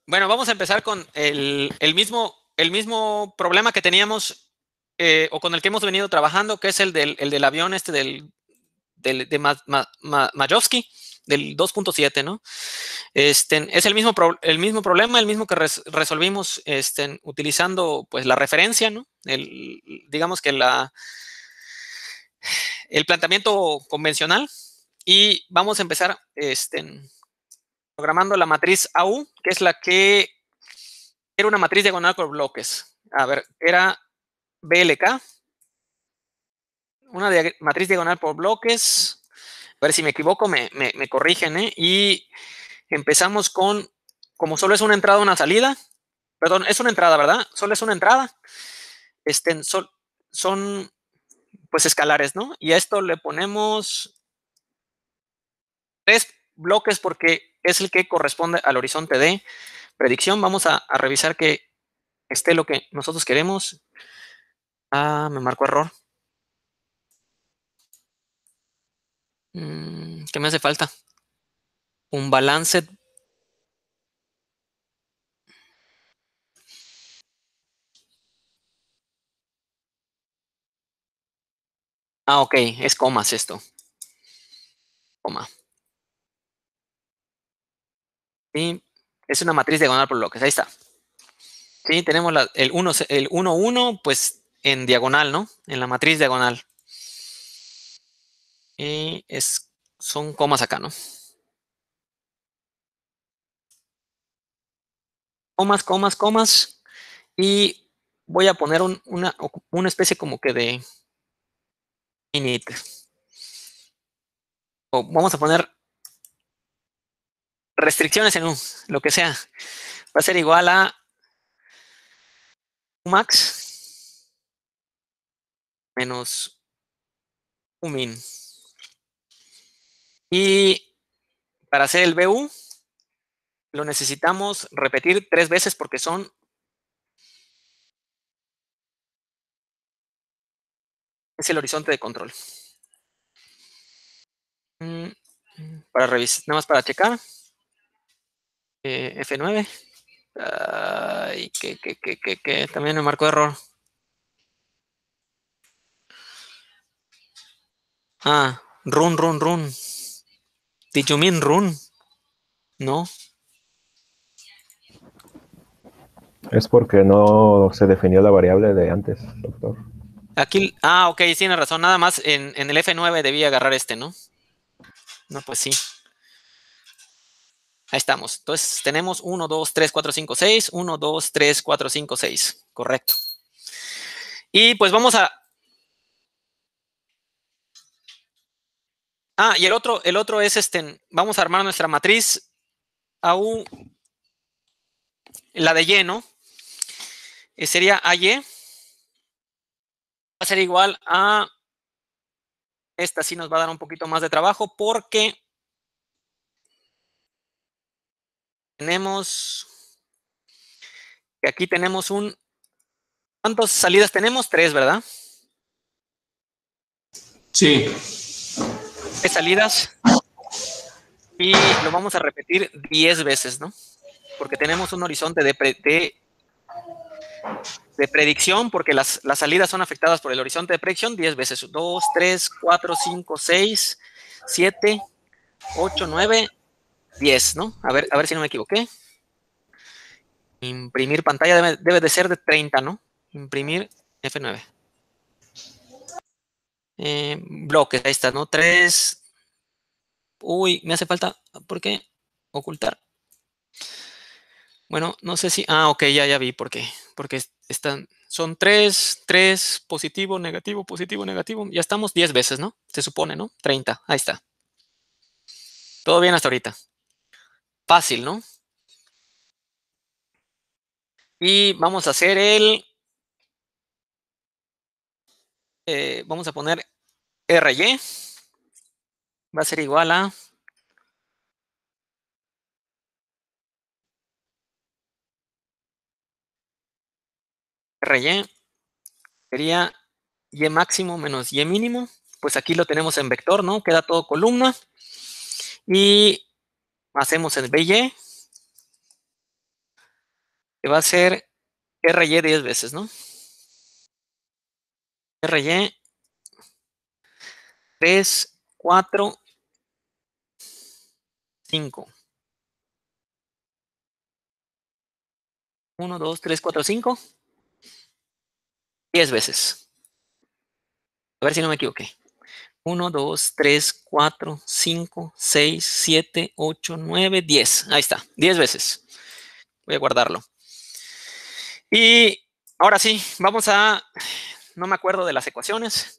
Bueno, vamos a empezar con el mismo problema que teníamos o con el que hemos venido trabajando, que es el del avión de Majovsky, del 2.7, ¿no? Es el mismo problema, el mismo que resolvimos utilizando pues la referencia, ¿no? Digamos que el planteamiento convencional. Y vamos a empezar programando la matriz AU, que es la que era una matriz diagonal por bloques. A ver, era BLK, una matriz diagonal por bloques. A ver si me equivoco, me corrigen, ¿eh? Y empezamos con, como solo es una entrada, una salida, perdón, es una entrada, ¿verdad? Solo es una entrada. Son pues escalares, ¿no? Y a esto le ponemos 3 bloques porque es el que corresponde al horizonte de predicción. Vamos a revisar que esté lo que nosotros queremos. Ah, me marcó error. ¿Qué me hace falta? Un balance. Ah, ok, es comas esto. Coma. Sí, es una matriz diagonal por bloques. Ahí está. Sí, tenemos el 1, 1, pues en diagonal, ¿no? En la matriz diagonal. Y son comas acá, ¿no? Comas, comas, comas. Y voy a poner una especie como que de init. O vamos a poner restricciones en lo que sea. Va a ser igual a max menos min. Y para hacer el BU, lo necesitamos repetir 3 veces porque es el horizonte de control. Para revisar, nada más para checar. F9. Ay, que también me marcó error. Ah, run. Did you mean run? No. Es porque no se definió la variable de antes, doctor. Aquí, ok, tiene razón. Nada más en el F9 debía agarrar ¿no? No, pues sí. Ahí estamos. Entonces tenemos 1, 2, 3, 4, 5, 6. 1, 2, 3, 4, 5, 6. Correcto. Y pues vamos a... y el otro es vamos a armar nuestra matriz AU, la de Y, ¿no? Sería AY. Va a ser igual a... Esta sí nos va a dar un poquito más de trabajo porque tenemos... Aquí tenemos ¿cuántas salidas tenemos? 3, ¿verdad? Sí. 3 salidas. Y lo vamos a repetir 10 veces, ¿no? Porque tenemos un horizonte de predicción, porque las salidas son afectadas por el horizonte de predicción 10 veces. 2, 3, 4, 5, 6, 7, 8, 9, 10, ¿no? A ver si no me equivoqué. Imprimir pantalla debe de ser de 30, ¿no? Imprimir F9. Bloques, ahí está, ¿no? 3. Uy, me hace falta, ¿por qué? Ocultar. Bueno, no sé si... ok, ya vi por qué. Porque son 3, positivo, negativo, positivo, negativo. Ya estamos 10 veces, ¿no? Se supone, ¿no? 30, ahí está. Todo bien hasta ahorita. Fácil, ¿no? Y vamos a hacer vamos a poner RY. Va a ser igual a... RY sería Y máximo menos Y mínimo. Pues aquí lo tenemos en vector, ¿no? Queda todo columna. Y hacemos el BY. que va a ser RY 10 veces, ¿no? RY 3, 4, 5. 1, 2, 3, 4, 5. 10 veces. A ver si no me equivoqué. 1, 2, 3, 4, 5, 6, 7, 8, 9, 10. Ahí está, 10 veces. Voy a guardarlo. Y ahora sí, vamos a... No me acuerdo de las ecuaciones.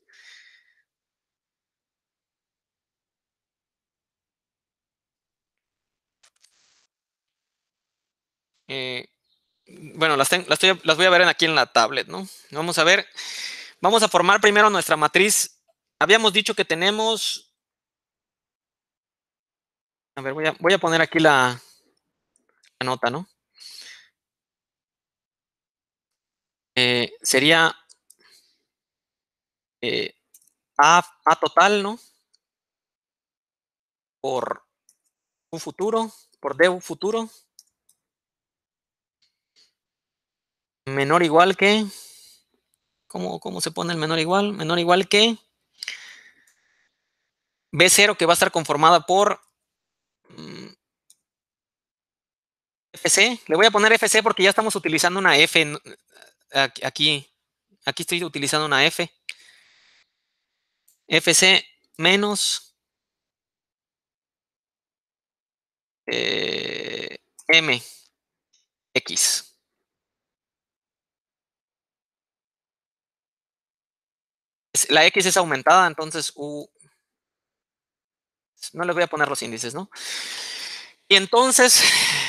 Bueno, las voy a ver aquí en la tablet, ¿no? Vamos a ver. Vamos a formar primero nuestra matriz. Habíamos dicho que tenemos... A ver, voy a poner aquí la nota, ¿no? Sería A total, ¿no? Por U futuro, por D futuro, menor o igual que... ¿Cómo se pone el menor igual? Menor o igual que B0, que va a estar conformada por FC. Le voy a poner FC porque ya estamos utilizando una F aquí. Aquí estoy utilizando una F. FC menos MX. La X es aumentada, entonces U... No les voy a poner los índices, ¿no? Y entonces,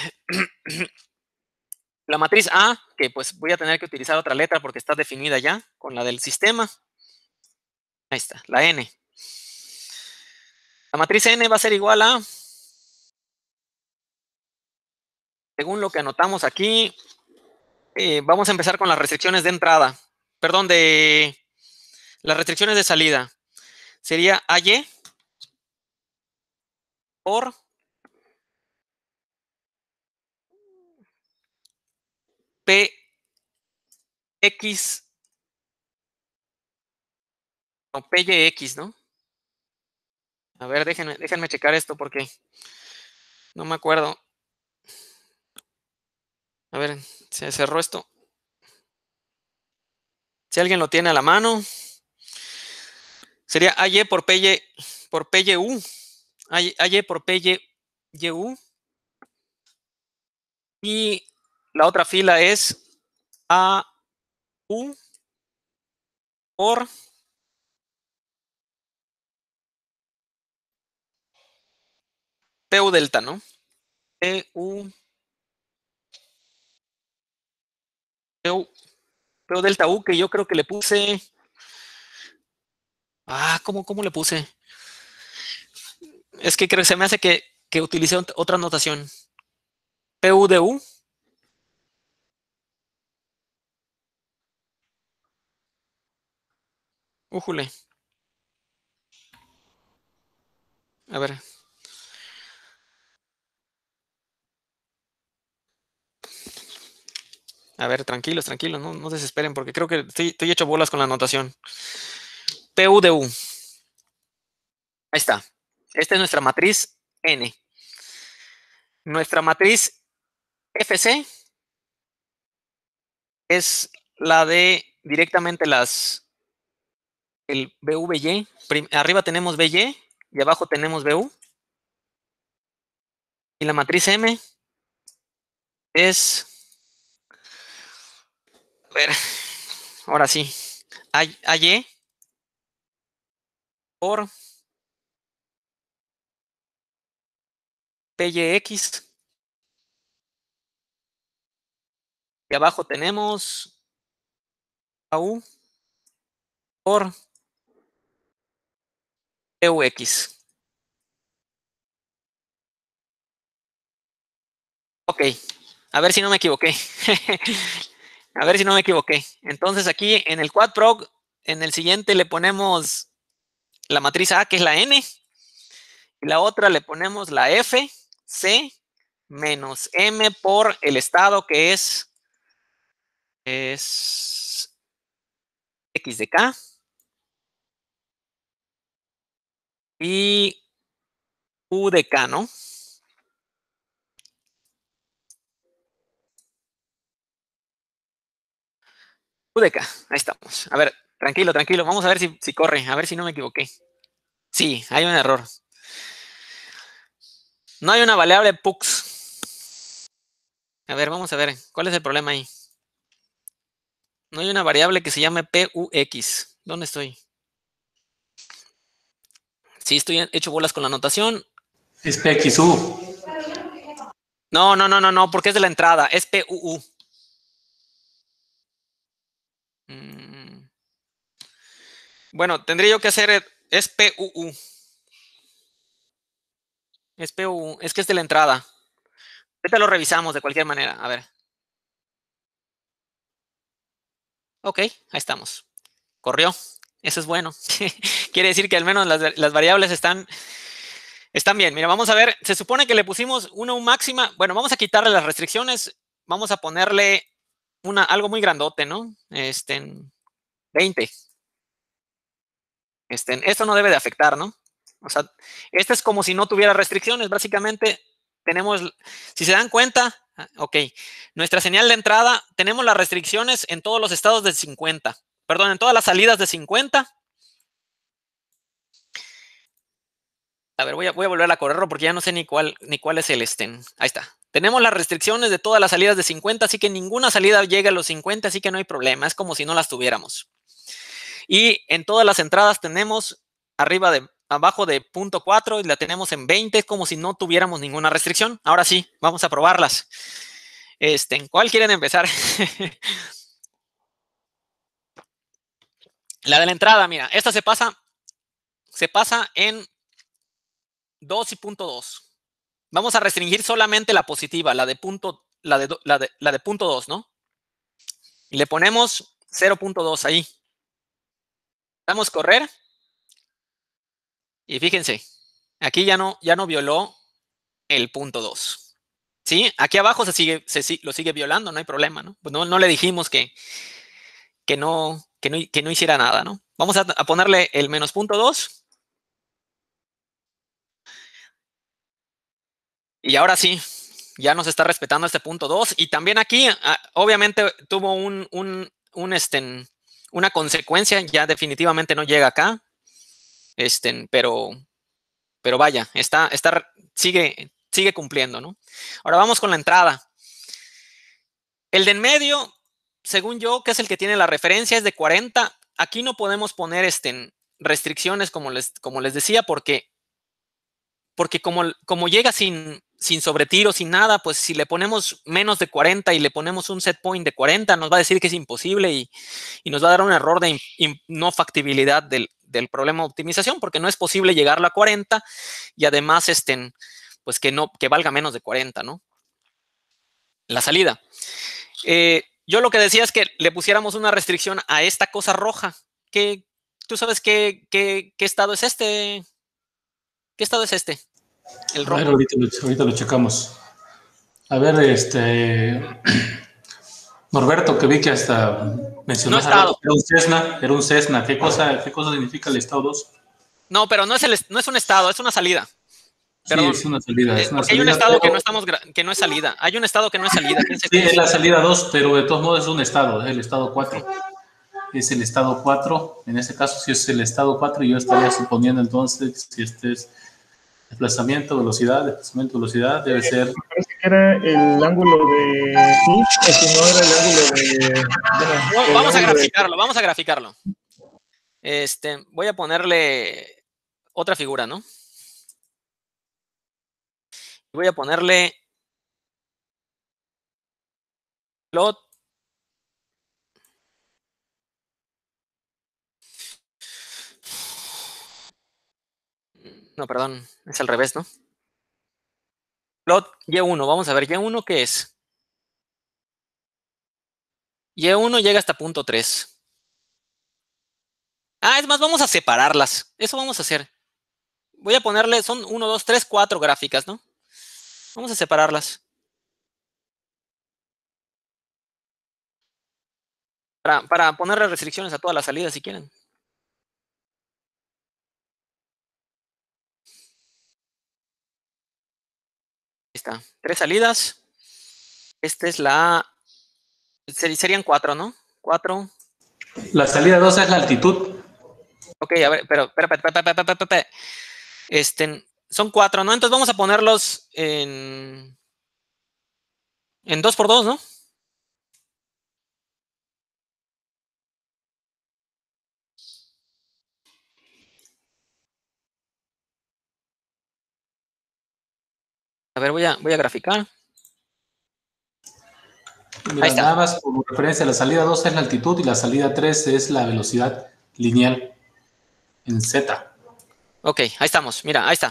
la matriz A, que pues voy a tener que utilizar otra letra porque está definida ya con la del sistema. Ahí está, la N. La matriz N va a ser igual a, según lo que anotamos aquí, vamos a empezar con las restricciones de entrada. Perdón, de las restricciones de salida. Sería AY por PX, o PYX, ¿no? A ver, déjenme checar esto porque no me acuerdo. A ver, se cerró esto. Si alguien lo tiene a la mano, sería AY por PY por PYU. AY por PYU. Y la otra fila es AU por PU delta, ¿no? PU delta U, que yo creo que le puse... ¿cómo le puse? Es que creo que se me hace que utilicé otra notación. PU de U. Újule. A ver. A ver, tranquilos, no desesperen, porque creo que estoy hecho bolas con la anotación. PU de U. Ahí está. Esta es nuestra matriz N. Nuestra matriz FC es la de directamente el BVY. Arriba tenemos BY y abajo tenemos BU. Y la matriz M es... A ver, ahora sí. AY por PYX. Y abajo tenemos AU por PUX. Ok, a ver si no me equivoqué. A ver si no me equivoqué. Entonces aquí en el quadprog, en el siguiente le ponemos la matriz A, que es la N, y la otra le ponemos la F, C, menos M por el estado, que es es x de k y u de k, ¿no? U de k, ahí estamos. A ver, tranquilo, tranquilo. Vamos a ver si corre, a ver si no me equivoqué. Sí, hay un error. No hay una variable pux. A ver, vamos a ver. ¿Cuál es el problema ahí? No hay una variable que se llame pux. ¿Dónde estoy? Sí, estoy hecho bolas con la notación. Es PXU. No, porque es de la entrada. Es PUU. Bueno, tendría yo que hacer. Es PUU. Es PUU. Es que es de la entrada. Ahorita lo revisamos de cualquier manera. A ver. Ok, ahí estamos. Corrió. Eso es bueno. Quiere decir que al menos las variables están bien. Mira, vamos a ver. Se supone que le pusimos una U máxima. Bueno, vamos a quitarle las restricciones. Vamos a ponerle algo muy grandote, ¿no? 20. Esto no debe de afectar, ¿no? O sea, este es como si no tuviera restricciones. Básicamente, tenemos, si se dan cuenta, ok, nuestra señal de entrada, tenemos las restricciones en todos los estados de 50. Perdón, en todas las salidas de 50. A ver, voy a volver a correrlo porque ya no sé ni cuál es el Ahí está. Tenemos las restricciones de todas las salidas de 50, así que ninguna salida llega a los 50, así que no hay problema. Es como si no las tuviéramos. Y en todas las entradas tenemos abajo de 0.4 y la tenemos en 20, es como si no tuviéramos ninguna restricción. Ahora sí, vamos a probarlas. ¿En cuál quieren empezar? La de la entrada, mira, esta se pasa en 2 y 0.2. Vamos a restringir solamente la positiva, la de punto 2, ¿no? Y le ponemos 0.2 ahí. Damos correr. Y fíjense, aquí ya no violó el 0.2. ¿Sí? Aquí abajo lo sigue violando, no hay problema, ¿no? Pues no le dijimos que no hiciera nada, ¿no? Vamos a ponerle el menos 0.2. Y ahora sí, ya nos está respetando este 0.2. Y también aquí, obviamente, tuvo una consecuencia, ya definitivamente no llega acá. Pero vaya, sigue cumpliendo, ¿no? Ahora vamos con la entrada. El de en medio, según yo, que es el que tiene la referencia, es de 40. Aquí no podemos poner restricciones, como les decía, porque como llega sin sobretiro, sin nada, pues si le ponemos menos de 40 y le ponemos un set point de 40, nos va a decir que es imposible y nos va a dar un error de no factibilidad del problema de optimización, porque no es posible llegarlo a 40 y además pues que valga menos de 40, ¿no? La salida. Yo lo que decía es que le pusiéramos una restricción a esta cosa roja. ¿Tú sabes qué estado es este? ¿Qué estado es este? El rojo. A ver, ahorita lo checamos. A ver, Norberto, que vi que hasta mencionaste No, era un Cessna. ¿Qué cosa significa el estado 2? No, pero no es un estado, es una salida. Perdón. Sí, es una salida. Porque hay un estado que no es salida. Hay un estado que no es salida. Sí, es la salida 2, pero de todos modos es un estado, es el estado 4. Es el estado 4. En este caso, si es el estado 4, yo estaría suponiendo entonces si este es desplazamiento, velocidad, debe ser. Me parece que era el ángulo de pitch, o si no era el ángulo de. Bueno, vamos a graficarlo. Voy a ponerle otra figura, ¿no? Voy a ponerle plot. No, perdón, es al revés, ¿no? Plot Y1, vamos a ver, ¿Y1 qué es? Y1 llega hasta 0.3. Es más, vamos a separarlas. Eso vamos a hacer. Voy a ponerle, son 1, 2, 3, 4 gráficas, ¿no? Vamos a separarlas. Para ponerle restricciones a todas las salidas si quieren. Ahí está. 3 salidas. Esta es serían 4, ¿no? 4. La salida 2 es la altitud. Ok, a ver, pero espera. Son 4, ¿no? Entonces vamos a ponerlos en 2 por 2, ¿no? A ver, voy a graficar. Mira, nada más como referencia, la salida 2 es la altitud y la salida 3 es la velocidad lineal en Z. Ok, ahí estamos. Mira, ahí está.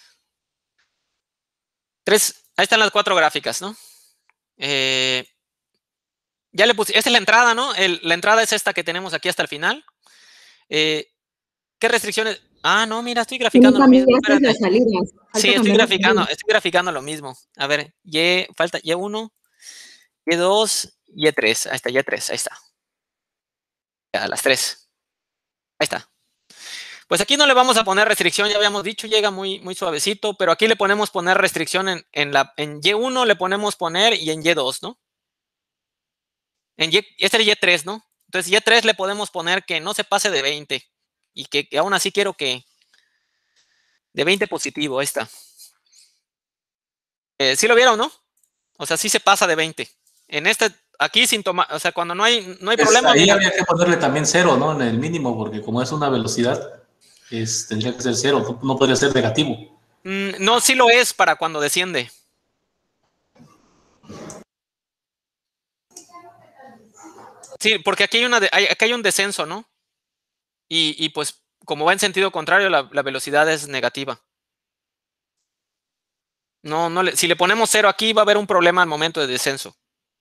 3, ahí están las 4 gráficas, ¿no? Ya le puse, esta es la entrada, ¿no? La entrada es esta que tenemos aquí hasta el final. ¿Qué restricciones? Ah, no, mira, estoy graficando lo mismo. Las salidas. Sí, estoy graficando lo mismo. A ver, falta Y1, Y2, Y3. Ahí está, Y3, ahí está. Ya, las 3. Ahí está. Pues aquí no le vamos a poner restricción, ya habíamos dicho, llega muy, muy suavecito, pero aquí le ponemos poner restricción en Y1 le ponemos poner y en Y2, ¿no? Este es Y3, ¿no? Entonces Y3 le podemos poner que no se pase de 20 y que aún así quiero que de 20 positivo, ahí está. ¿Sí lo vieron, no? O sea, sí se pasa de 20. En aquí sin tomar, o sea, cuando no hay problema. Ahí habría que ponerle también 0, ¿no? En el mínimo, porque como es una velocidad, tendría que ser 0, no podría ser negativo. No, sí lo es para cuando desciende. Sí, porque aquí hay un descenso, ¿no? Y pues, como va en sentido contrario, la velocidad es negativa. Si le ponemos 0 aquí, va a haber un problema al momento de descenso.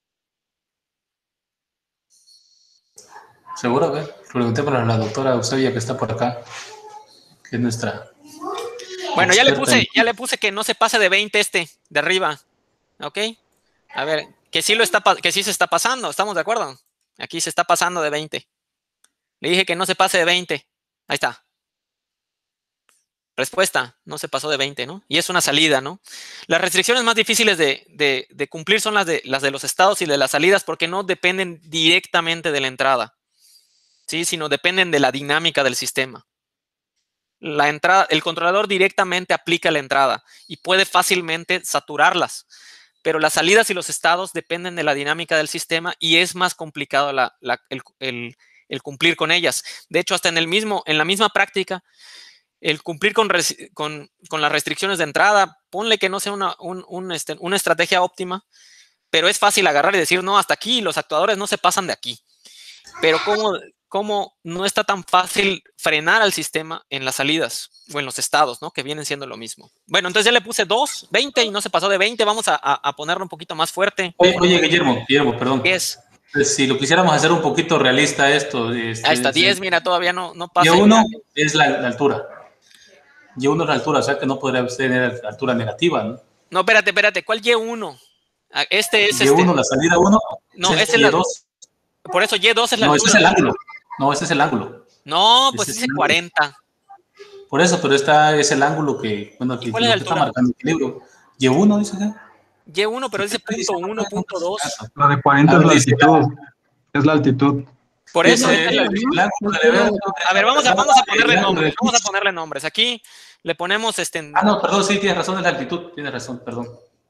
Seguro, a ver, preguntémosle a la doctora Eusebia que está por acá, que es nuestra. Bueno, ya le puse que no se pase de 20 de arriba. ¿Ok? A ver, que sí se está pasando, ¿estamos de acuerdo? Aquí se está pasando de 20. Le dije que no se pase de 20. Ahí está. Respuesta, no se pasó de 20, ¿no? Y es una salida, ¿no? Las restricciones más difíciles de cumplir son las de los estados y de las salidas porque no dependen directamente de la entrada, ¿sí? Sino dependen de la dinámica del sistema. El controlador directamente aplica la entrada y puede fácilmente saturarlas, pero las salidas y los estados dependen de la dinámica del sistema y es más complicado el cumplir con ellas. De hecho, hasta en la misma práctica, el cumplir con las restricciones de entrada, ponle que no sea una estrategia óptima, pero es fácil agarrar y decir, no, hasta aquí, los actuadores no se pasan de aquí. Pero ¿cómo no está tan fácil frenar al sistema en las salidas o en los estados, ¿no? Que vienen siendo lo mismo. Bueno, entonces ya le puse 20 y no se pasó de 20. Vamos a ponerlo un poquito más fuerte. Oye, Guillermo, perdón. ¿Qué es? Si lo quisiéramos hacer un poquito realista esto. Ahí está, 10, mira, todavía no pasa. Y1 es la altura. Y1 es la altura, o sea que no podría tener altura negativa, ¿no? No, espérate, ¿cuál Y1? Este es Y1, la salida 1. No, es el Y2. Por eso Y2 es la altura. No, ese es el ángulo. No, ese es el ángulo. No, pues dice 40. Por eso, pero es el ángulo que, bueno, que ¿Cuál es la altura? está marcando el libro. Y1, dice acá. Y1, pero dice punto 1, punto 2. La de 40 es la altitud. Es la altitud. Por eso. A ver, vamos a ponerle nombres. Vamos a ponerle nombres. Aquí le ponemos no, perdón, sí, tienes razón, es la altitud. Tienes razón, perdón.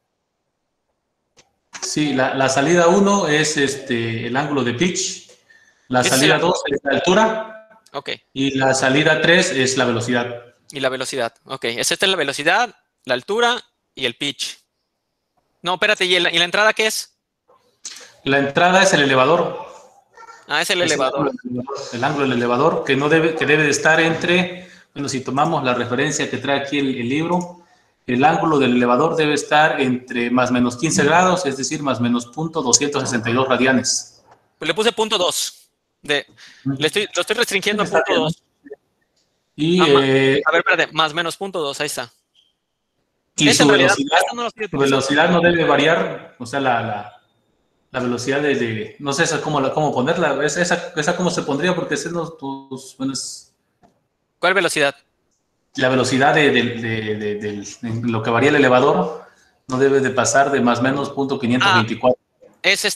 Sí, la salida 1 es el ángulo de pitch. La salida 2 es la altura. Ok. Y la salida 3 es la velocidad. Y la velocidad. Ok. Esta es la velocidad, la altura y el pitch. No, espérate. ¿Y la entrada qué es? La entrada es el elevador. Ah, es el elevador. El ángulo del elevador, que debe de estar entre, bueno, si tomamos la referencia que trae aquí el libro, el ángulo del elevador debe estar entre más menos 15 grados, es decir, más menos punto 262 radianes. Pues le puse punto 2. Lo estoy restringiendo a punto 2. Y, a ver, espérate, más menos punto 2, ahí está. Y su velocidad no debe variar, o sea, la La velocidad no sé esa cómo ponerla, esa cómo se pondría, porque ese no, bueno, ¿Cuál velocidad? la velocidad de lo que varía el elevador no debe de pasar de más o menos punto Ah, 524. es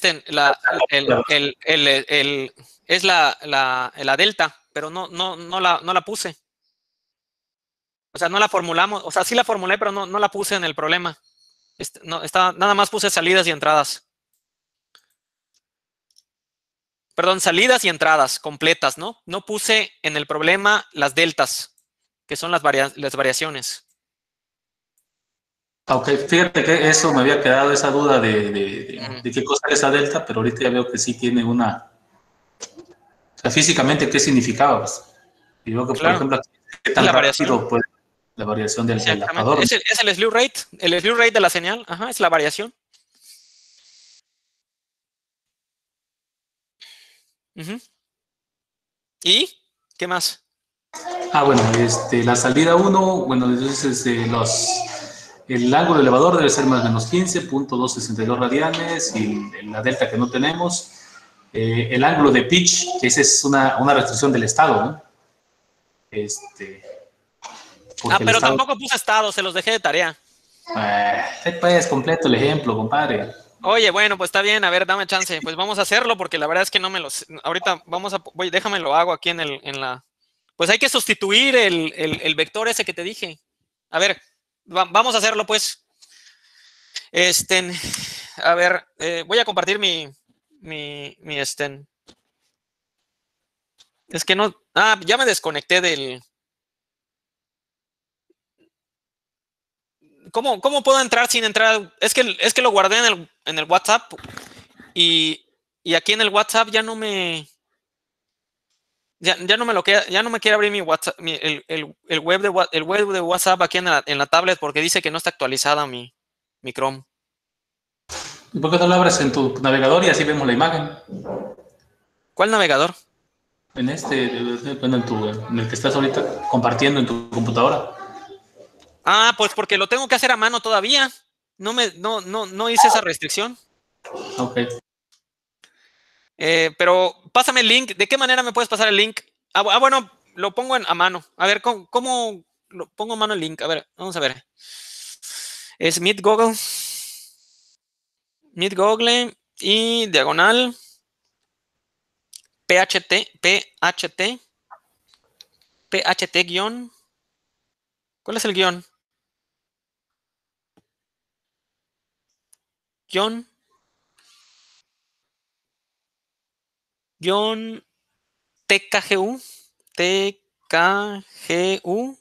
es la delta, pero no la puse. O sea, no la formulamos. O sea, sí la formulé, pero no la puse en el problema. No, nada más puse salidas y entradas. Perdón, salidas y entradas completas, ¿no? No puse en el problema las deltas, que son las variaciones. Ok, fíjate que eso me había quedado esa duda Ujú. de qué cosa es esa delta, pero ahorita ya veo que sí tiene una, o sea, físicamente qué significaba. Pues. Y veo que, por Claro, ejemplo, qué es tan la variación. rápido puede la variación del Exactamente. adaptador. Es el slew rate. El slew rate de la señal. Ajá, es la variación. Ujú. ¿Y qué más? Ah, bueno, la salida 1, bueno, entonces el ángulo elevador debe ser más o menos 15.262 radianes y la delta que no tenemos. El ángulo de pitch, que esa es una restricción del estado, ¿no? Este, porque el Pero estado... tampoco puse estados, se los dejé de tarea. pues completo el ejemplo, compadre. Oye, bueno, pues está bien, a ver, dame chance. Pues vamos a hacerlo porque la verdad es que no me los. Ahorita déjame lo hago aquí en la. Pues hay que sustituir el vector ese que te dije. A ver, vamos a hacerlo, pues. Este, a ver, voy a compartir mi Es que no. Ah, ya me desconecté del. ¿Cómo puedo entrar sin entrar? Es que lo guardé en el WhatsApp y aquí en el WhatsApp ya no me. Ya no me ya no me quiere abrir mi WhatsApp, el web de WhatsApp aquí en la tablet porque dice que no está actualizada mi Chrome. ¿Y por qué no lo abres en tu navegador y así vemos la imagen? ¿Cuál navegador? En bueno, en el que estás ahorita compartiendo en tu computadora. Ah, pues porque lo tengo que hacer a mano todavía. No hice esa restricción. Ok. Pero pásame el link. ¿De qué manera me puedes pasar el link? Bueno, lo pongo a mano. A ver, ¿cómo lo pongo a mano el link? A ver, vamos a ver. Es Meet Google y diagonal PHT guión. ¿Cuál es el guión? Guión TKGU, TKGU,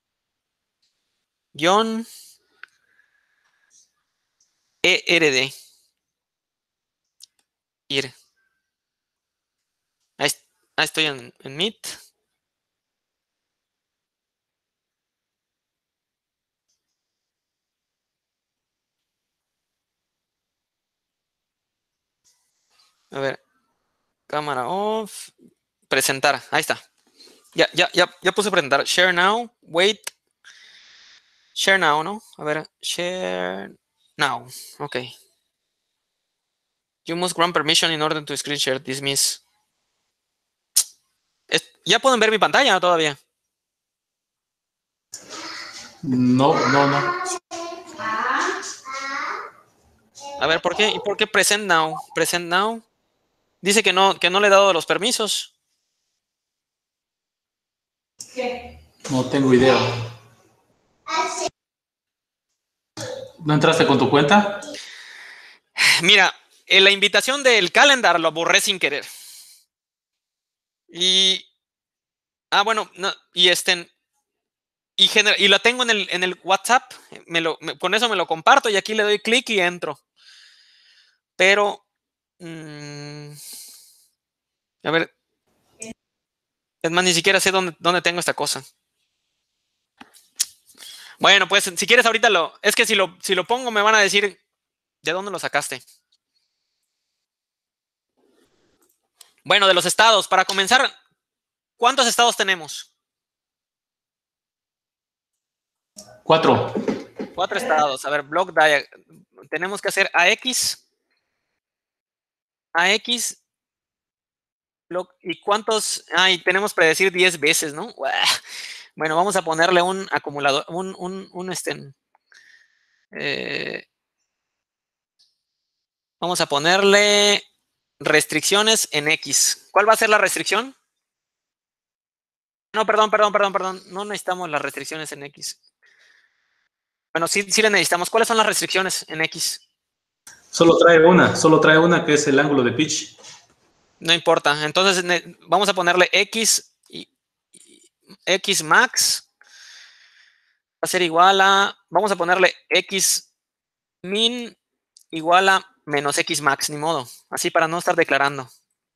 guión ERD, IR. Ahí, ahí estoy en Meet. A ver, cámara off, presentar, ahí está. Ya puse presentar. Share now, wait. Share now, ¿no? A ver, share now. Ok. You must grant permission in order to screen share. Dismiss. ¿Ya pueden ver mi pantalla todavía? No, no, no. A ver, ¿por qué? ¿Y por qué present now? Present now. Dice que no le he dado los permisos. No tengo idea. ¿No entraste con tu cuenta? Mira, la invitación del calendar lo borré sin querer. Y. Bueno, no, y la tengo en el WhatsApp. Con eso me lo comparto y aquí le doy clic y entro. Pero. A ver. Es más, ni siquiera sé dónde tengo esta cosa. Bueno, pues si quieres ahorita es que si lo pongo me van a decir de dónde lo sacaste. Bueno, de los estados. Para comenzar, ¿cuántos estados tenemos? 4. 4 estados. A ver, block diagram. Tenemos que hacer AX. AX. ¿Y cuántos? Y tenemos que predecir 10 veces, ¿no? Bueno, vamos a ponerle un acumulador, vamos a ponerle restricciones en X. ¿Cuál va a ser la restricción? No, perdón. No necesitamos las restricciones en X. Bueno, sí le necesitamos. ¿Cuáles son las restricciones en X? Solo trae una que es el ángulo de pitch. No importa. Entonces vamos a ponerle X y X max va a ser igual a, vamos a ponerle X min igual a menos X max, ni modo. Así para no estar declarando.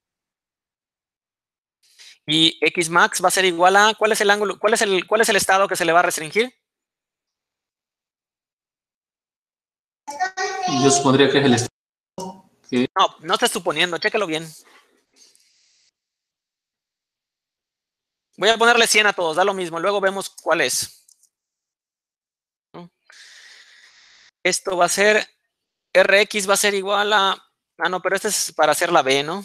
Y X max va a ser igual a, ¿cuál es el ángulo? ¿Cuál es el estado que se le va a restringir? Yo supondría que es el estado. No estés suponiendo, chécalo bien. Voy a ponerle 100 a todos, da lo mismo. Luego vemos cuál es. ¿No? Esto va a ser, Rx va a ser igual a, no, pero este es para hacer la B, ¿no?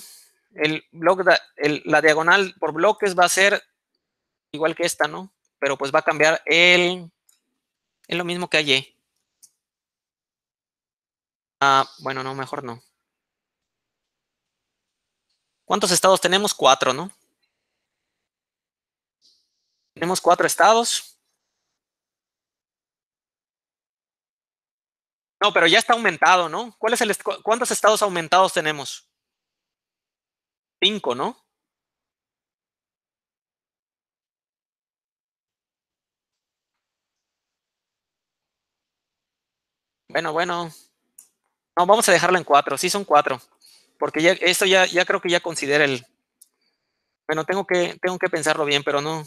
La diagonal por bloques va a ser igual que esta, ¿no? Pero pues va a cambiar es lo mismo que Y. Bueno, no, mejor no. ¿Cuántos estados tenemos? 4, ¿no? Tenemos 4 estados. No, pero ya está aumentado, ¿no? ¿Cuántos estados aumentados tenemos? 5, ¿no? Bueno. No, vamos a dejarlo en 4. Sí, son 4. Porque esto ya creo que ya considera el... Bueno, tengo que pensarlo bien, pero no.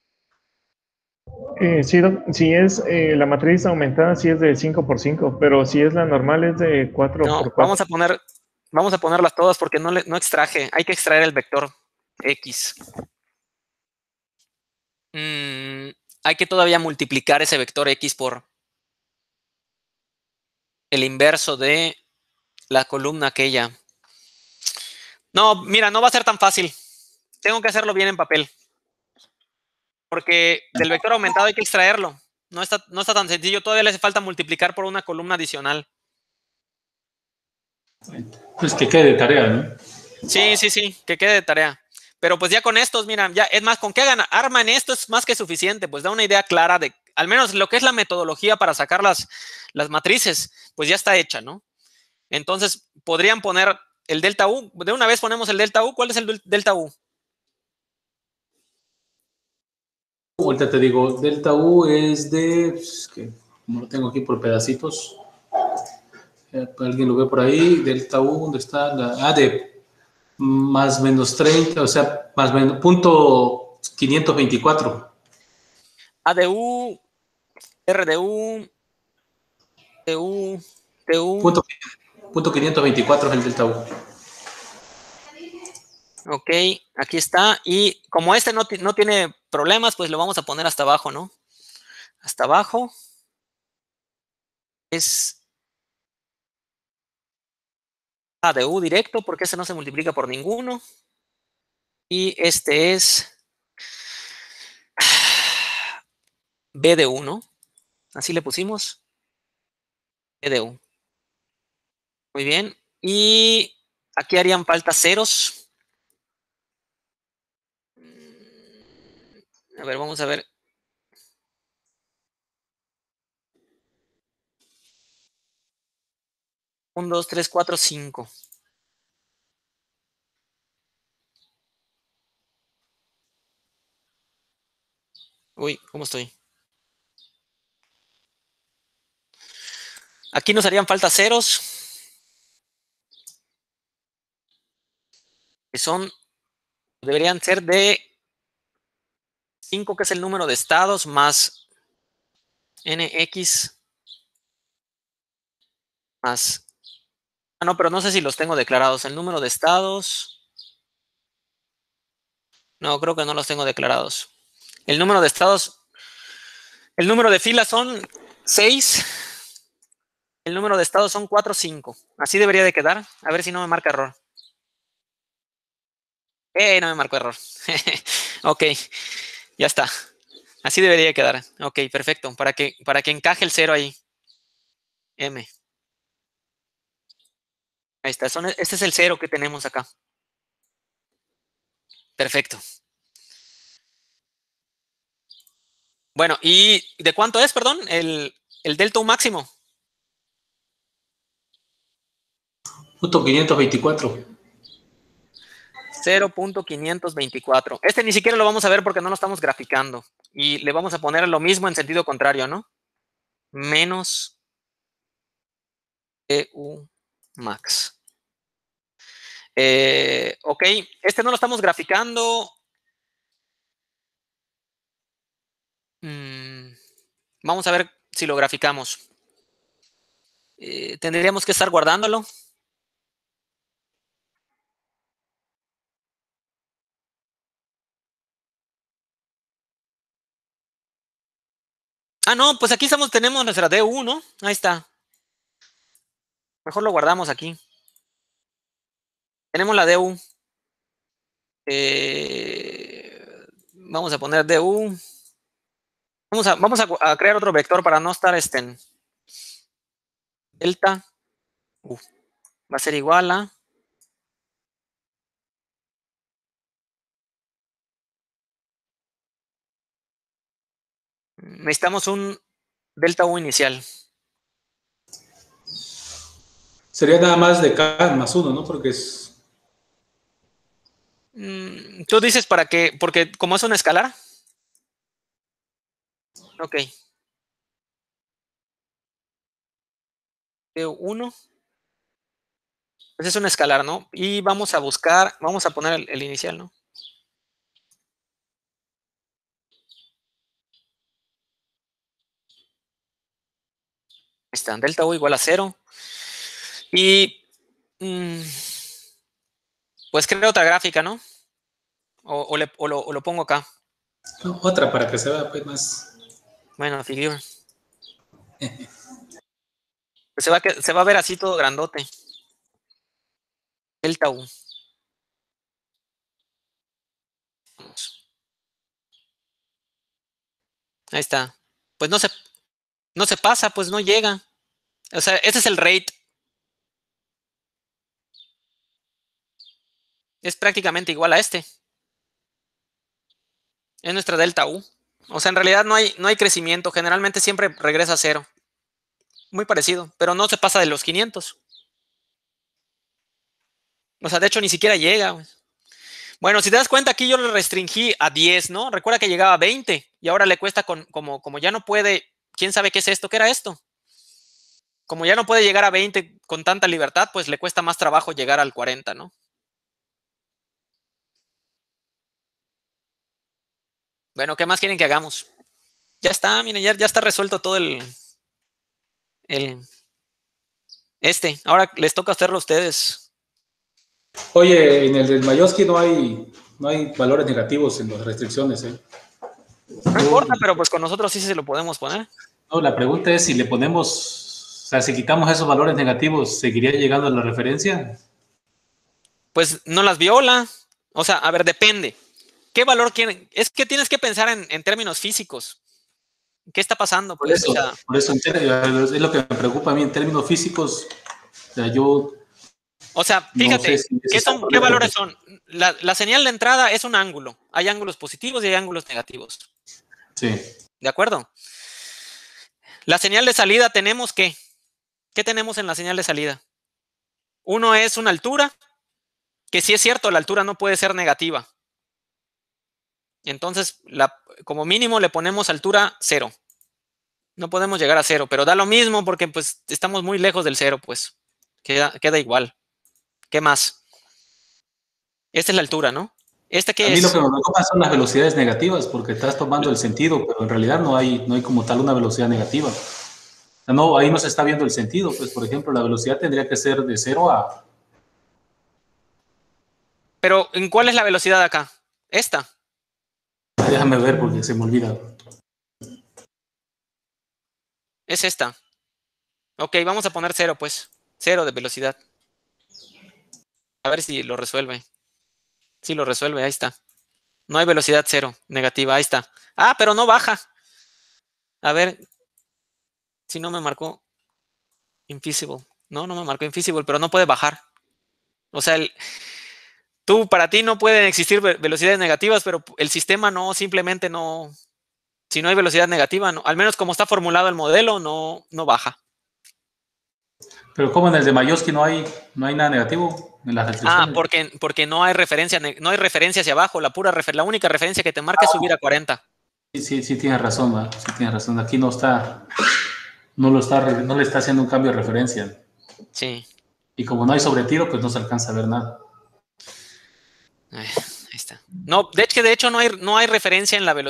Sí, si es la matriz aumentada, sí es de 5 por 5, pero si es la normal es de 4 No, por 4. vamos a ponerlas todas porque no extraje. Hay que extraer el vector X. Hay que todavía multiplicar ese vector X por el inverso de la columna aquella. No, mira, no va a ser tan fácil. Tengo que hacerlo bien en papel. Porque del vector aumentado hay que extraerlo. No está tan sencillo. Todavía le hace falta multiplicar por una columna adicional. Pues que quede de tarea, ¿no? Sí, que quede de tarea. Pero pues ya con estos, mira, ya es más, con que arman esto es más que suficiente. Pues da una idea clara de, al menos lo que es la metodología para sacar las matrices, pues ya está hecha, ¿no? Entonces, podrían poner el delta U. De una vez ponemos el delta U. ¿Cuál es el delta U? Ahorita te digo, delta U es de, pues, que como lo tengo aquí por pedacitos, alguien lo ve por ahí, delta U, ¿dónde está? De más menos 30, o sea, más menos, punto 524. ADU, RDU, TU, TU. Punto 524 es el delta U. Ok, aquí está. Y como este no tiene problemas, pues lo vamos a poner hasta abajo, ¿no? Hasta abajo es ADU directo, porque este no se multiplica por ninguno. Y este es BDU, ¿no? Así le pusimos. BDU. Muy bien. Y aquí harían falta ceros. A ver, vamos a ver. Un, 2, 3, 4, 5. Uy, ¿cómo estoy? Aquí nos harían falta ceros. Que deberían ser de 5, que es el número de estados, más NX más... no, pero no sé si los tengo declarados. El número de estados... No, creo que no los tengo declarados. El número de estados... El número de filas son 6. El número de estados son 4, 5. Así debería de quedar. A ver si no me marca error. No me marcó error. Ok, ya está. Así debería quedar. Ok, perfecto. Para que encaje el 0 ahí. M. Ahí está. Este es el 0 que tenemos acá. Perfecto. Bueno, ¿y de cuánto es, perdón? El delta U máximo. Punto 524. 0.524. Este ni siquiera lo vamos a ver porque no lo estamos graficando. Y le vamos a poner lo mismo en sentido contrario, ¿no? Menos EU max. Ok, este no lo estamos graficando. Vamos a ver si lo graficamos. Tendríamos que estar guardándolo. Ah, no, pues aquí tenemos nuestra DU, ¿no? Ahí está. Mejor lo guardamos aquí. Tenemos la DU. Vamos a poner DU. Vamos a crear otro vector para no estar en delta. Va a ser igual a. Necesitamos un delta U inicial. Sería nada más de K más 1, ¿no? Porque es... Tú dices para qué, porque como es una escalar. Ok. D1. Pues es un escalar, ¿no? Y vamos a buscar, vamos a poner el inicial, ¿no? Ahí está, delta U igual a 0. Y pues creo otra gráfica, ¿no? O lo pongo acá. No, otra para que se vea pues más... Bueno, figure. Pues se va a ver así todo grandote. Delta U. Ahí está. Pues no se pasa, pues no llega. O sea, ese es el rate. Es prácticamente igual a este. Es nuestra delta U. O sea, en realidad no hay crecimiento. Generalmente siempre regresa a 0. Muy parecido, pero no se pasa de los 500. O sea, de hecho ni siquiera llega. Bueno, si te das cuenta, aquí yo le restringí a 10, ¿no? Recuerda que llegaba a 20 y ahora le cuesta como ya no puede, ¿quién sabe qué es esto? ¿Qué era esto? Como ya no puede llegar a 20 con tanta libertad, pues le cuesta más trabajo llegar al 40, ¿no? Bueno, ¿qué más quieren que hagamos? Ya está, miren, ya está resuelto todo Ahora les toca hacerlo a ustedes. Oye, en el del Mayoski no hay valores negativos en las restricciones, ¿eh? No importa, pero pues con nosotros sí se lo podemos poner. No, la pregunta es si le ponemos, o sea, si quitamos esos valores negativos, ¿seguiría llegando a la referencia? Pues no las viola. O sea, a ver, depende. ¿Qué valor quieren? Es que tienes que pensar en términos físicos. ¿Qué está pasando? Por Pues, eso, o sea, es lo que me preocupa a mí en términos físicos. O sea, yo no sé fíjate, si es ¿qué exacto, valores son? La señal de entrada es un ángulo. Hay ángulos positivos y hay ángulos negativos. Sí. ¿De acuerdo? La señal de salida tenemos ¿qué? ¿Qué tenemos en la señal de salida? Uno es una altura, que sí es cierto, la altura no puede ser negativa. Entonces, como mínimo le ponemos altura 0. No podemos llegar a 0, pero da lo mismo porque pues estamos muy lejos del 0, pues. Queda igual. ¿Qué más? Esta es la altura, ¿no? ¿Esta A qué mí lo que es? me preocupa son las velocidades negativas, porque estás tomando el sentido, pero en realidad no hay como tal una velocidad negativa. O sea, no, ahí no se está viendo el sentido. Pues, por ejemplo, la velocidad tendría que ser de 0 a... Pero, ¿en cuál es la velocidad acá? Esta. Déjame ver porque se me olvida. Es esta. Ok, vamos a poner 0, pues. 0 de velocidad. A ver si lo resuelve. Sí lo resuelve, ahí está. No hay velocidad cero, negativa, ahí está. Ah, pero no baja. A ver, si no me marcó invisible. No, no me marcó invisible, pero no puede bajar. O sea, para ti no pueden existir velocidades negativas, pero el sistema no, simplemente no. Si no hay velocidad negativa, no, al menos como está formulado el modelo, no baja. Pero como en el de Mayoski no hay nada negativo en las Ah, restricciones. porque no hay referencia hacia abajo. La única referencia que te marca es subir a 40. Sí, tienes razón, ¿va? Sí tienes razón. Aquí no le está haciendo un cambio de referencia. Sí. Y como no hay sobretiro, pues no se alcanza a ver nada. Ahí está. No, de hecho no hay referencia en la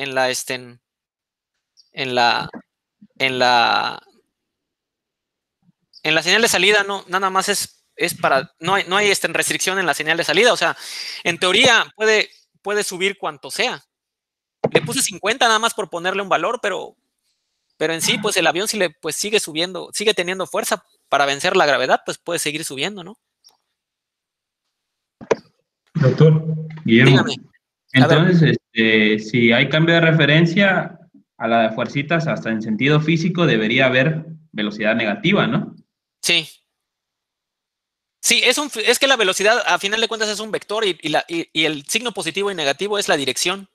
en la en la en la señal de salida, no, nada más es para, no hay restricción en la señal de salida. O sea, en teoría puede subir cuanto sea. Le puse 50 nada más por ponerle un valor, pero en sí, pues el avión pues sigue subiendo, sigue teniendo fuerza para vencer la gravedad, pues puede seguir subiendo, ¿no? Doctor Dígame, Guillermo, a ver, entonces, si hay cambio de referencia a la de fuercitas, hasta en sentido físico debería haber velocidad negativa, ¿no? sí. Sí, es que la velocidad, a final de cuentas, es un vector y el signo positivo y negativo es la dirección.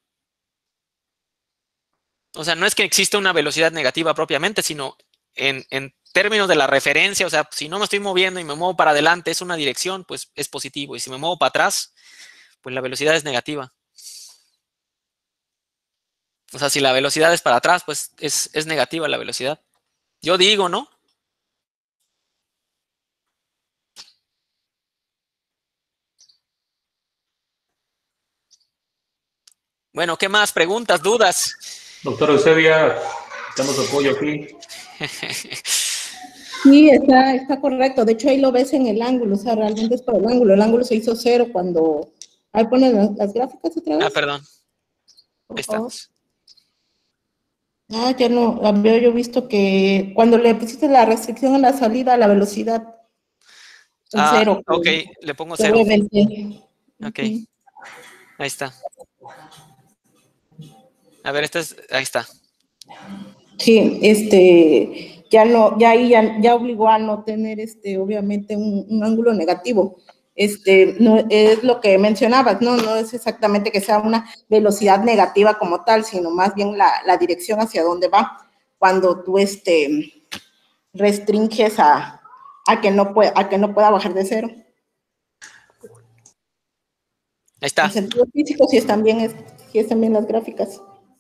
O sea, no es que exista una velocidad negativa propiamente, sino en términos de la referencia. O sea, si no me estoy moviendo y me muevo para adelante, es una dirección, pues es positivo. Y si me muevo para atrás, pues la velocidad es negativa. O sea, si la velocidad es para atrás, pues es negativa la velocidad. Yo digo, ¿no? Bueno, ¿qué más? ¿Preguntas, dudas? Doctor Eusebia, damos apoyo aquí. Sí, está correcto. De hecho, ahí lo ves en el ángulo, o sea, realmente es por el ángulo. El ángulo se hizo cero cuando... Ahí ponen las gráficas otra Ah, vez, perdón. Ahí por favor. estamos. Ah, ya no, había yo visto que cuando le pusiste la restricción a la salida, la velocidad en Ah, cero, ok, le pongo que 0. obviamente. Ok, Ujú. ahí está. A ver, ahí está. Sí, ya no, ya ahí ya obligó a no tener, obviamente, un ángulo negativo. No es lo que mencionabas, ¿no? No es exactamente que sea una velocidad negativa como tal, sino más bien la dirección hacia dónde va cuando tú, restringes a que no pueda bajar de cero. Ahí está. En sentido físico, sí están bien las gráficas.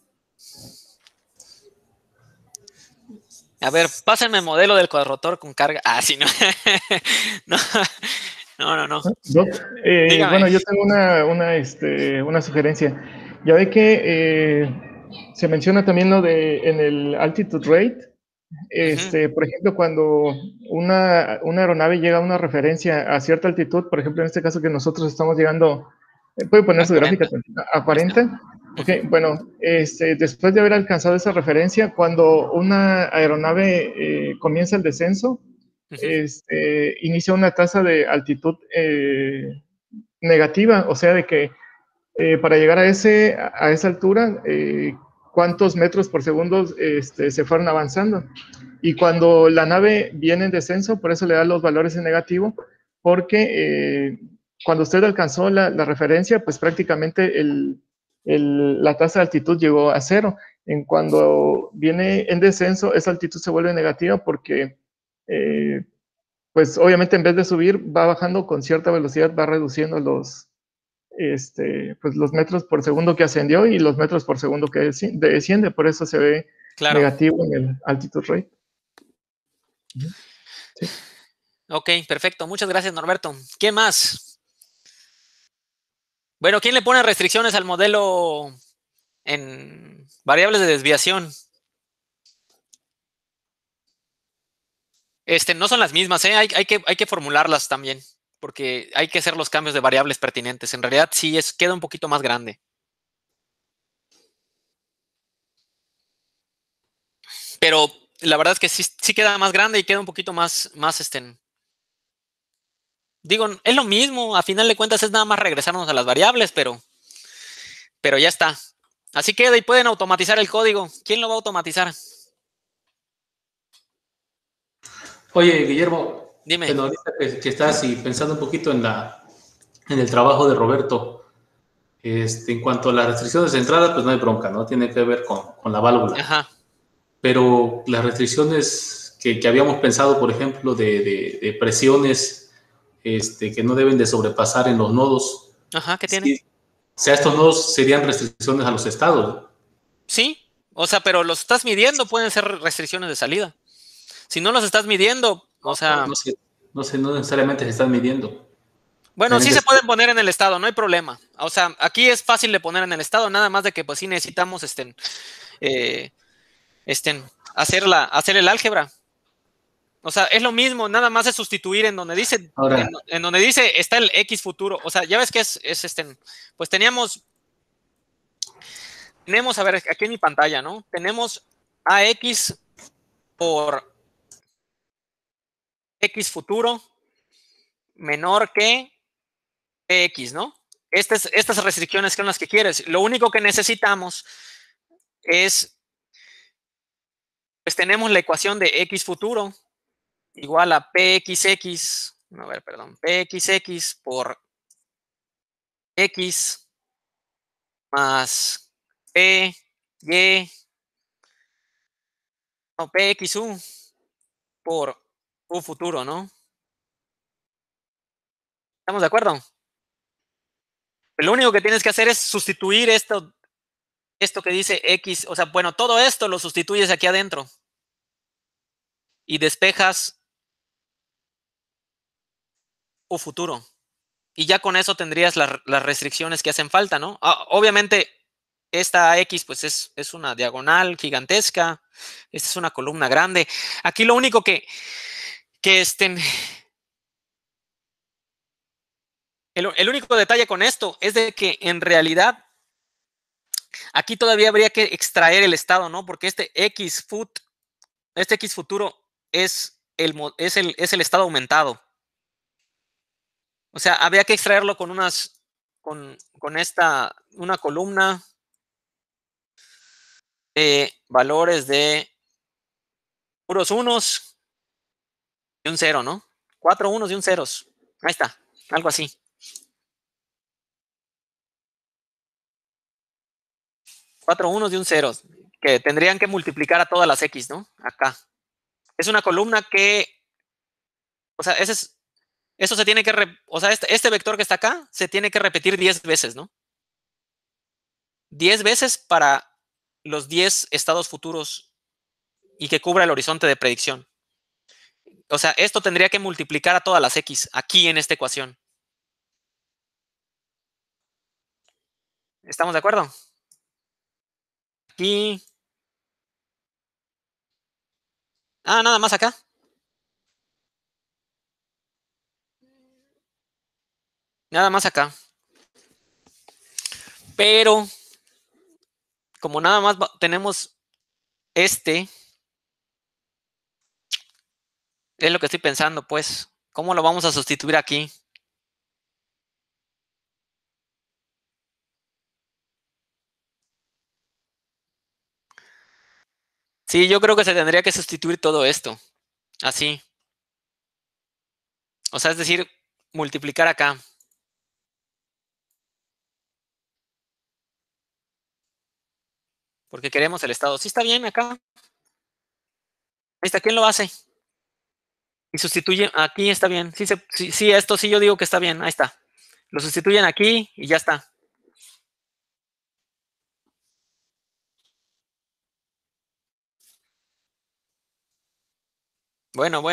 A ver, pásenme el modelo del cuadrotor con carga. Ah, sí, no. No. Doc, Dígame. bueno, yo tengo una sugerencia. Ya ve que se menciona también lo de en el altitude rate. Ujú. Por ejemplo, cuando una aeronave llega a una referencia a cierta altitud, por ejemplo, en este caso que nosotros estamos llegando, puede poner A su gráfica 40. a Ahí está. 40. Ok, Ujú, bueno, después de haber alcanzado esa referencia, cuando una aeronave comienza el descenso, ujú. inicia una tasa de altitud negativa, o sea, de que para llegar a esa altura, cuántos metros por segundo se fueron avanzando. Y cuando la nave viene en descenso, por eso le da los valores en negativo, porque cuando usted alcanzó la referencia, pues prácticamente la tasa de altitud llegó a cero. En cuando viene en descenso, esa altitud se vuelve negativa porque eh, pues obviamente en vez de subir, va bajando con cierta velocidad, va reduciendo pues los metros por segundo que ascendió y los metros por segundo que desciende, por eso se ve Claro. negativo en el altitude rate. Sí. Ok, perfecto. Muchas gracias, Norberto. ¿Qué más? Bueno, ¿quién le pone restricciones al modelo en variables de desviación? No son las mismas, ¿eh? Hay que formularlas también, porque hay que hacer los cambios de variables pertinentes. En realidad sí queda un poquito más grande. Pero la verdad es que sí queda más grande y queda un poquito más Digo, es lo mismo, a final de cuentas es nada más regresarnos a las variables, pero ya está. Así queda y pueden automatizar el código. ¿Quién lo va a automatizar? Oye, Guillermo, Dime. bueno, ahorita que estás y pensando un poquito en el trabajo de Roberto, en cuanto a las restricciones de entrada, pues no hay bronca, ¿no? Tiene que ver con la válvula. Ajá. Pero las restricciones que habíamos pensado, por ejemplo, de presiones que no deben de sobrepasar en los nodos, Ajá, ¿qué tiene? sí, o sea, estos nodos serían restricciones a los estados. Sí, o sea, pero los estás midiendo, pueden ser restricciones de salida. Si no los estás midiendo, o sea, No necesariamente se están midiendo. bueno, sí se pueden poner en el estado, no hay problema. O sea, aquí es fácil de poner en el estado, nada más de que pues sí necesitamos hacer el álgebra. O sea, es lo mismo, nada más es sustituir en donde dice, Ahora, en donde dice está el X futuro. O sea, ya ves que pues tenemos, a ver, aquí en mi pantalla, ¿no? Tenemos AX por X futuro menor que PX, ¿no? Estas restricciones son las que quieres. Lo único que necesitamos es, pues tenemos la ecuación de X futuro igual a PXX, a ver, perdón, PXX por X más PXU por U futuro, ¿no? ¿Estamos de acuerdo? Lo único que tienes que hacer es sustituir esto que dice X, o sea, bueno, todo esto lo sustituyes aquí adentro y despejas U futuro. Y ya con eso tendrías las restricciones que hacen falta, ¿no? Obviamente, esta X pues es una diagonal gigantesca, esta es una columna grande. Aquí lo único que el único detalle con esto es de que en realidad aquí todavía habría que extraer el estado, ¿no? Porque este X futuro es el estado aumentado. O sea, habría que extraerlo con una columna de valores de puros unos y un cero, ¿no? 4 unos y un ceros. Ahí está, algo así. Cuatro unos y un cero, que tendrían que multiplicar a todas las X, ¿no? Acá. Es una columna que, o sea, eso se tiene que, o sea, este vector que está acá se tiene que repetir 10 veces, ¿no? 10 veces para los 10 estados futuros y que cubra el horizonte de predicción. O sea, esto tendría que multiplicar a todas las X aquí en esta ecuación. ¿Estamos de acuerdo? Aquí. Nada más acá. Nada más acá. Pero, como nada más tenemos es lo que estoy pensando, pues. ¿Cómo lo vamos a sustituir aquí? Sí, yo creo que se tendría que sustituir todo esto. Así. O sea, es decir, multiplicar acá. Porque queremos el estado. Sí, está bien acá. Ahí está. ¿Quién lo hace? Y sustituye. Aquí está bien. Sí, esto sí yo digo que está bien. Ahí está. Lo sustituyen aquí y ya está. Bueno.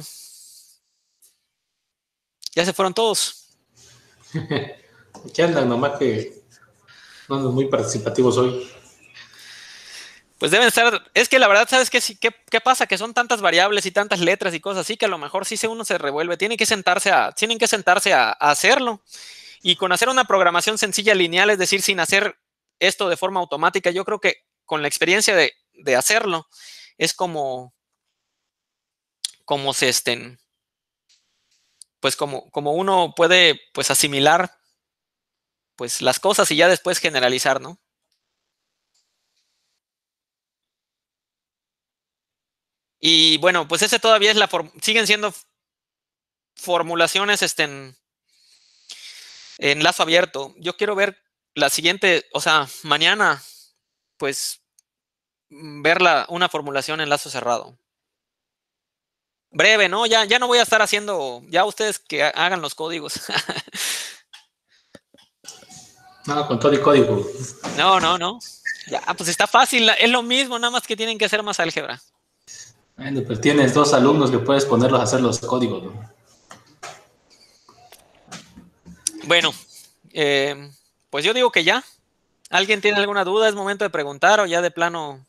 Ya se fueron todos. ¿Qué andan? Nomás que no andan muy participativos hoy. Pues deben estar. Es que la verdad, ¿sabes qué pasa? Que son tantas variables y tantas letras y cosas así que a lo mejor sí uno se revuelve. Tienen que sentarse a hacerlo. Y con hacer una programación sencilla, lineal, es decir, sin hacer esto de forma automática, yo creo que con la experiencia de hacerlo, es como se pues como uno puede pues asimilar pues las cosas y ya después generalizar, ¿no? Y bueno, pues ese todavía es siguen siendo formulaciones en lazo abierto. Yo quiero ver la siguiente, o sea, mañana, pues ver una formulación en lazo cerrado. Breve, ¿no? Ya no voy a estar haciendo, ya ustedes que hagan los códigos. No, con todo y código. No. Ya, pues está fácil, es lo mismo, nada más que tienen que hacer más álgebra. Bueno, pero tienes 2 alumnos que puedes ponerlos a hacer los códigos, ¿no? Bueno, pues yo digo que ya. ¿Alguien tiene alguna duda? ¿Es momento de preguntar o ya de plano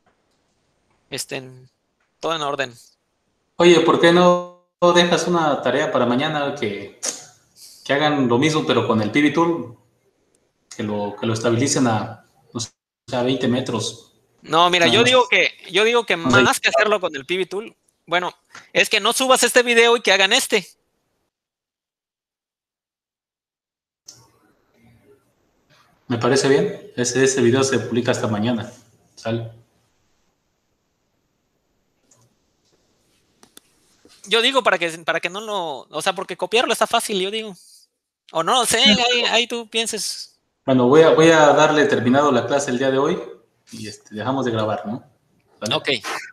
todo en orden? Oye, ¿por qué no dejas una tarea para mañana que hagan lo mismo, pero con el PiViTool? Que lo estabilicen a 20 metros. No, mira, Nada yo más. digo que más que hacerlo con el PiViTool, bueno, es que no subas este video y que hagan este. Me parece bien. Ese video se publica hasta mañana. ¿Sale? Yo digo para que no o sea, porque copiarlo está fácil, yo digo. O no lo sé, ahí tú pienses. Bueno, voy a darle terminado la clase el día de hoy y dejamos de grabar, ¿no? ¿Vale? Ok.